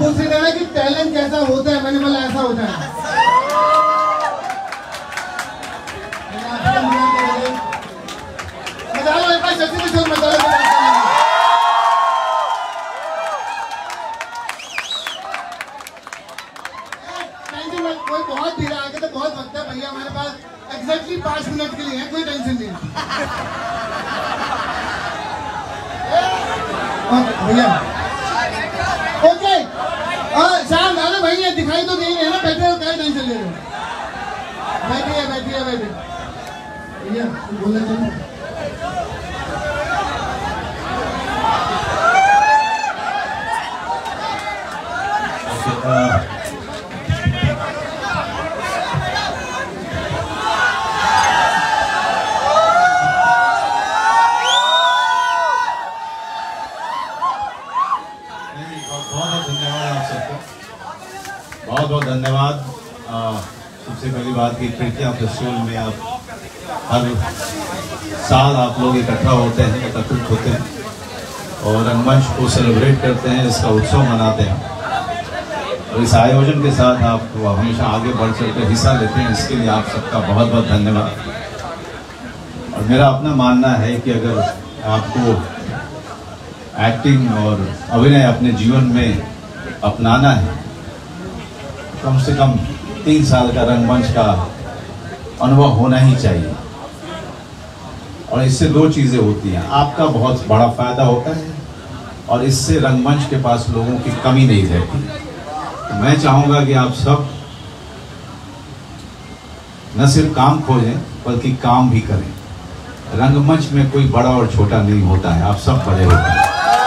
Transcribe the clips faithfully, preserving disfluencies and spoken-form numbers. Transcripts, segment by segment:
दूसरी तरह की टैलेंट कैसा होता है, मैंने बोला ऐसा होता है। मजा लो एक बार सच्ची में शोर मचा लो। कोई बहुत धीरे आगे तो बहुत वक्त है भैया, हमारे पास एग्जैक्टली पांच मिनट के लिए है, कोई टेंशन नहीं भैया। ओके शाम दादा भाई ये दिखाई तो नहीं है ना, बैठे हो क्या टेंशन ले रहे हो? बैठिए बैठिए बैठिए भैया बोलना चाहिए। बहुत बहुत धन्यवाद। सबसे पहली बात कि खिड़कियाँ फेस्टिवल में आप हर साल आप लोग इकट्ठा होते हैं, एकत्रित होते हैं और रंगमंच को सेलिब्रेट करते हैं, इसका उत्सव मनाते हैं और इस आयोजन के साथ आप हमेशा आगे बढ़ चढ़ कर हिस्सा लेते हैं, इसके लिए आप सबका बहुत बहुत धन्यवाद। और मेरा अपना मानना है कि अगर आपको एक्टिंग और अभिनय अपने जीवन में अपनाना है, कम से कम तीन साल का रंगमंच का अनुभव होना ही चाहिए। और इससे दो चीज़ें होती हैं, आपका बहुत बड़ा फायदा होता है और इससे रंगमंच के पास लोगों की कमी नहीं रहती। तो मैं चाहूँगा कि आप सब न सिर्फ काम खोजें बल्कि काम भी करें। रंगमंच में कोई बड़ा और छोटा नहीं होता है, आप सब बड़े होते हैं।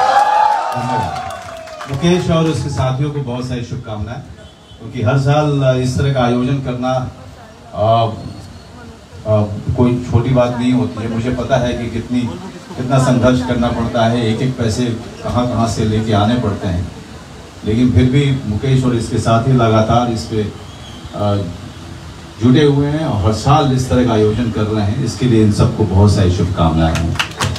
मुकेश और उसके साथियों को बहुत सारी शुभकामनाएं, क्योंकि हर साल इस तरह का आयोजन करना आ, आ, कोई छोटी बात नहीं होती है। मुझे पता है कि कितनी कितना संघर्ष करना पड़ता है, एक एक पैसे कहाँ कहाँ से लेके आने पड़ते हैं, लेकिन फिर भी मुकेश और इसके साथी लगातार इस पे जुटे हुए हैं और हर साल इस तरह का आयोजन कर रहे हैं। इसके लिए इन सबको बहुत सारी शुभकामनाएं हैं।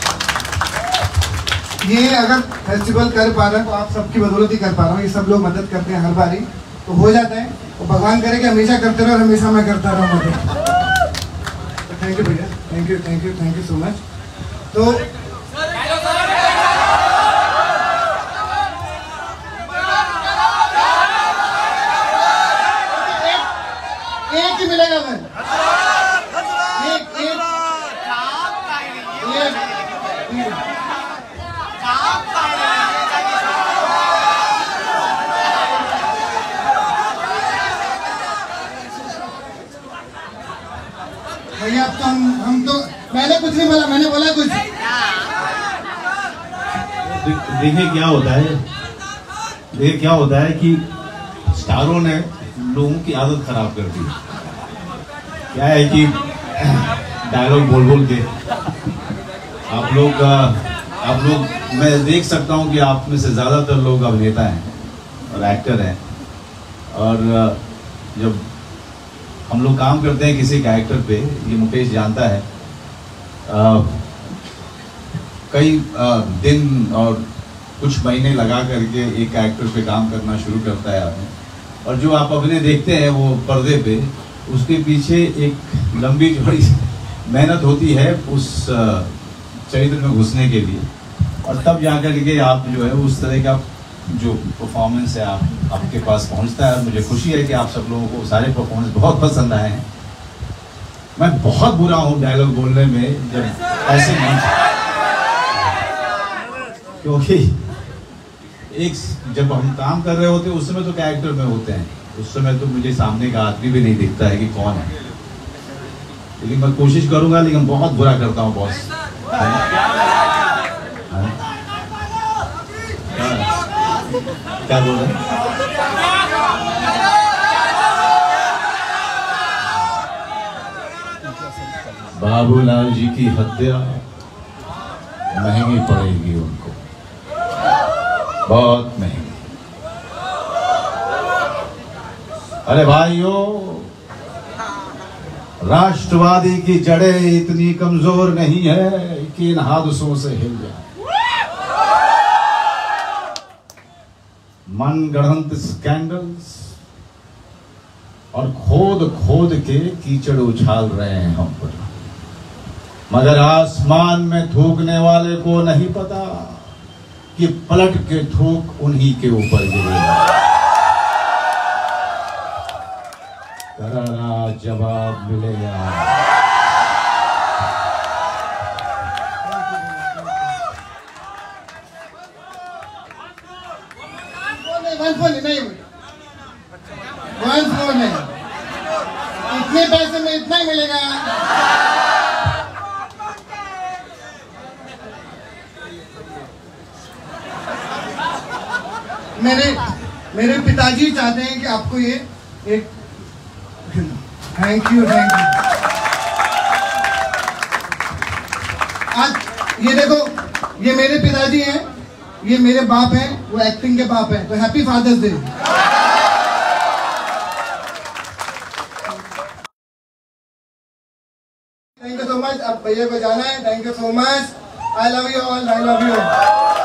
ये अगर फेस्टिवल कर पा रहे हैं तो आप सबकी बदौलत ही कर पा रहा हूँ। ये सब लोग मदद करते हैं हर बारी, तो हो जाता है। और भगवान करे कि हमेशा करते रहो, हमेशा मैं करता रहूँ मदद। थैंक यू भैया, thank you thank you thank you so much. तो एक ही मिलेगा मैं, एक एक भैया अब तो हम हम तो मैंने कुछ नहीं बोला, मैंने बोला कुछ। देखिए क्या होता है, देखिए क्या होता है कि स्टारों ने लोगों की आदत खराब कर दी। क्या है कि डायलॉग बोल बोल के आप लोग आप लोग मैं देख सकता हूं कि आप में से ज़्यादातर लोग अभिनेता हैं और एक्टर हैं, और जब हम लोग काम करते हैं किसी कैरेक्टर पे, ये मुकेश जानता है, आ, कई आ, दिन और कुछ महीने लगा करके एक कैरेक्टर पे काम करना शुरू करता है आदमी, और जो आप अभिनय देखते हैं वो पर्दे पे, उसके पीछे एक लंबी चौड़ी मेहनत होती है उस चरित्र में घुसने के लिए, और तब जाकर के आप जो है उस तरह का जो परफॉर्मेंस है आप आपके पास पहुंचता है। और मुझे खुशी है कि आप सब लोगों को सारे परफॉर्मेंस बहुत पसंद आए हैं। मैं बहुत बुरा हूँ डायलॉग बोलने में जब ऐसे मंच, क्योंकि एक जब हम काम कर रहे होते हैं उस समय तो कैरेक्टर में होते हैं, उस समय तो मुझे सामने का आदमी भी नहीं दिखता है कि कौन है, लेकिन मैं कोशिश करूंगा, लेकिन बहुत बुरा करता हूँ बॉस। क्या बोल रहे हैं? बाबूलाल जी की हत्या महंगी पड़ेगी उनको, बहुत महंगी। अरे भाइयों, राष्ट्रवादी की जड़ें इतनी कमजोर नहीं है कि इन हादसों से हिल जाए। मनगढ़ंत स्कैंडल्स और खोद खोद के कीचड़ उछाल रहे हैं हम पर, मगर आसमान में थूकने वाले को नहीं पता कि पलट के थूक उन्हीं के ऊपर गिरेगा। करारा जवाब मिलेगा। वन फोर नहीं, वन फोर नहीं, इतने पैसे में इतना ही मिलेगा। मेरे मेरे पिताजी चाहते हैं कि आपको ये एक थैंक यू थैंक यू। आज ये देखो, ये मेरे पिताजी हैं, ये मेरे बाप हैं, वो एक्टिंग के बाप हैं, तो happy father's day. Thank you so much. अब भैया को जाना है। Thank you so much. I love you all, I love you.